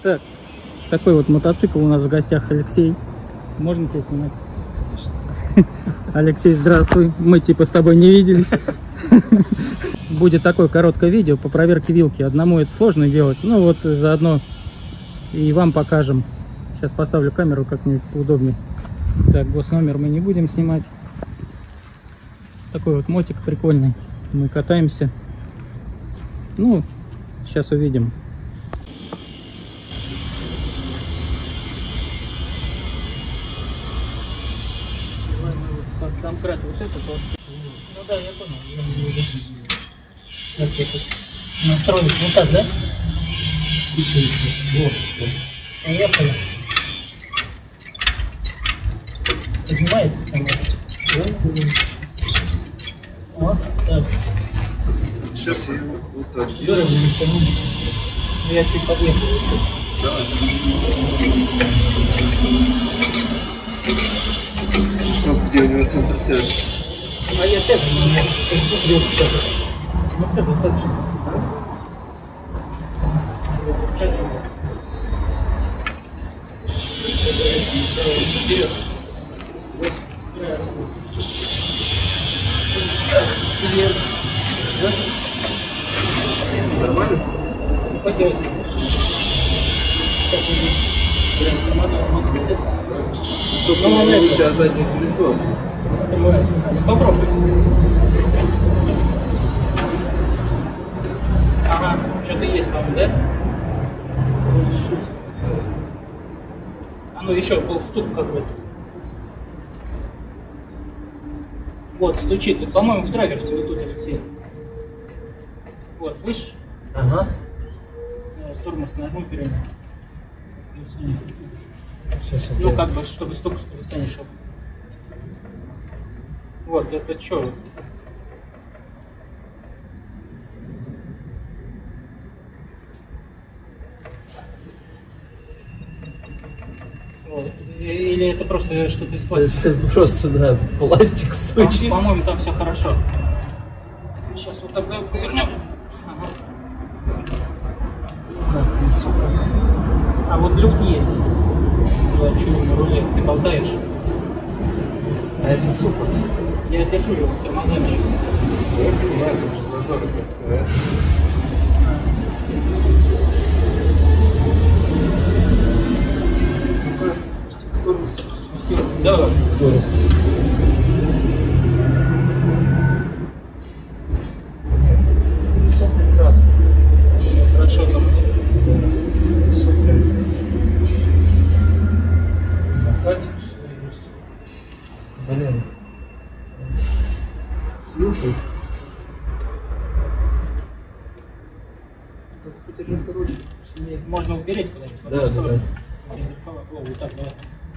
Так, такой вот мотоцикл у нас в гостях Алексей. Можно тебя снимать? Алексей, здравствуй. Мы типа с тобой не виделись. Будет такое короткое видео по проверке вилки. Одному это сложно делать. Ну вот заодно и вам покажем. Сейчас поставлю камеру как-нибудь поудобнее. Так, госномер мы не будем снимать. Такой вот мотик прикольный. Мы катаемся. Ну, сейчас увидим. Домкрат вот это просто. Ну да, я понял. Так, я тут настроить вот так, да? Вот. Поехали. Поднимается камера. Вот так. Сейчас я его вот так. Я чуть подъехал. Давай. Вопрос, где у него центр тяжести. А я тоже не знаю, что сделать. Ну все, достаточно. Вперед. Нормально? Пойдет. Только у тебя заднее колесо. Попробуй. Ага, что-то есть, по-моему, да? А ну еще был стук какой-то. Вот, стучит. По-моему, в траверсе вот тут, Алексей. Вот, слышишь? Ага. Тормоз нажму вперед. Сейчас Ну, как бы, чтобы стук с колеса не шел. Вот, это что? Или это просто что-то из пластика? Это просто, да, пластик стучит. По-моему, там все хорошо. Сейчас вот тогда повернем. Ага. Как, сука. А вот люфт есть. Я чую на руле. Ты болтаешь? А это супер. Я держу его тормозами сейчас. Я понимаю, тут же зазоры как-то. Да. Все прекрасно. Хорошо там. Супер. Блин. С вилкой. Потерял руль. Можно уберечь куда-нибудь. Да, да, да. О, вот так, давай.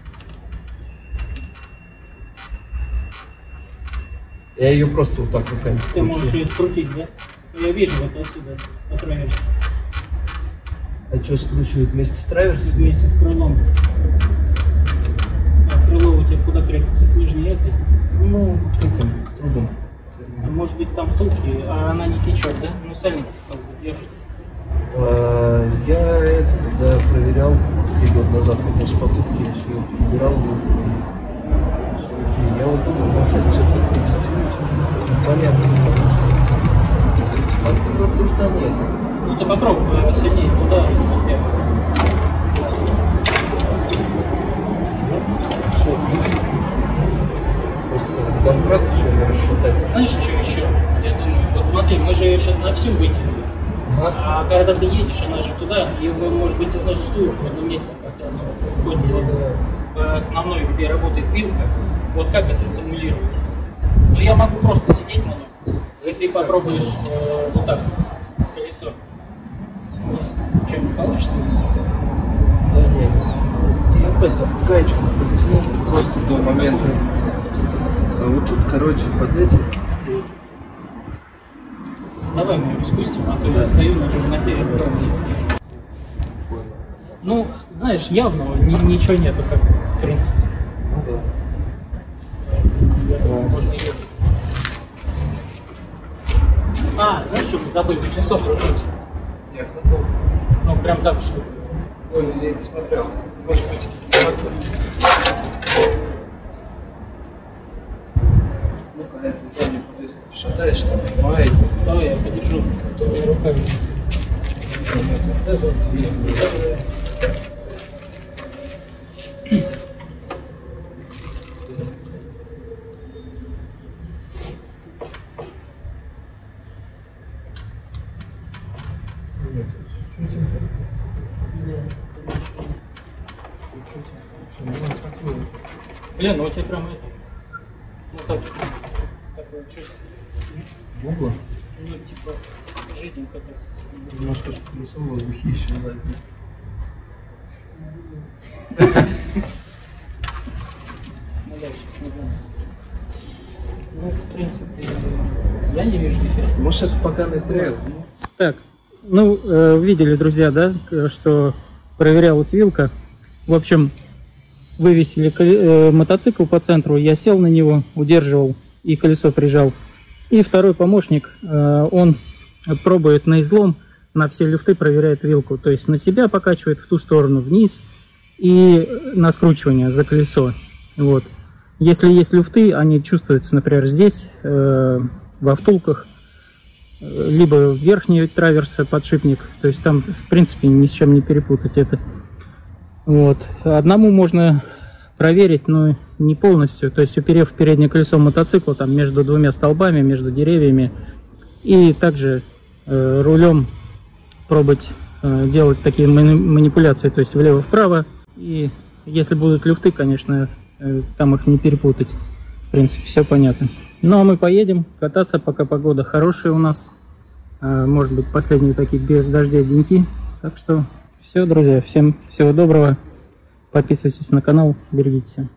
Я ее просто вот так руками Ты можешь скручу. ее скрутить, да? Я вижу вот отсюда, от траверса. А что скручивает вместе с траверсом? Вместе с крылом. А крыло у тебя куда крепится? К нижней этой? Ну, к этим трубам. А может быть там втулки, а она не течет, да? Ну сальник стал держит. Я это когда проверял 3 года назад, как раз потупки, я все перебирал. Я вот думаю, может это все-таки позитивно. Понятно, потому что там нет. Ну ты попробуй сильнее туда и себе. Все, отлично. Просто домкрат еще не расшатать. Знаешь, что еще? Я думаю, вот смотри, мы же ее сейчас на всю вытянули. А когда ты едешь, она же туда, и вы, может быть, износишь тур в одном месте, когда она входит в основной, где работает вилка. Вот как это симулировать? Ну, я могу просто сидеть на нем, и ты попробуешь вот так, колесо. Что-нибудь получится? Да нет. Я это гаечку подтянул просто до момента. А вот тут, короче, под этим. Давай мы его спустим, а то я стою на перед. Ну, знаешь, явного ничего нету, как в принципе. Ну да. Можно ее... А, знаешь, что мы забыли? Колесо кружить. Я готов. Ну, прям так, что... Ой, я не смотрел. Может быть, вот. Ну-ка, это заднюю подвеску шатаешь, там, маятник. Давай я подержу руками. Блин, ну у тебя прям это. Ну так, такое чувство. Гугла? Ну, типа, жиденько так. Немножко колесо в воздухе еще лазит. Ну да, сейчас не знаю. Ну, в принципе, я не вижу эффекта. Может, это поганый трейл? Так, ну, видели, друзья, да, что проверялась вилка. В общем, вывесили мотоцикл по центру, я сел на него, удерживал и колесо прижал. И второй помощник, он пробует на излом, на все люфты проверяет вилку. То есть на себя покачивает, в ту сторону, вниз, и на скручивание за колесо. Вот. Если есть люфты, они чувствуются, например, здесь, во втулках, либо верхний траверс, подшипник. То есть там, в принципе, ни с чем не перепутать это. Вот. Одному можно проверить, но не полностью. То есть уперев переднее колесо мотоцикла там между двумя столбами, между деревьями. И также рулем пробовать делать такие манипуляции, то есть влево-вправо. И если будут люфты, конечно, там их не перепутать. В принципе, все понятно. Ну а мы поедем кататься, пока погода хорошая у нас. Может быть, последние такие без дождя деньки. Так что все, друзья, всем всего доброго. Подписывайтесь на канал, берегите себя.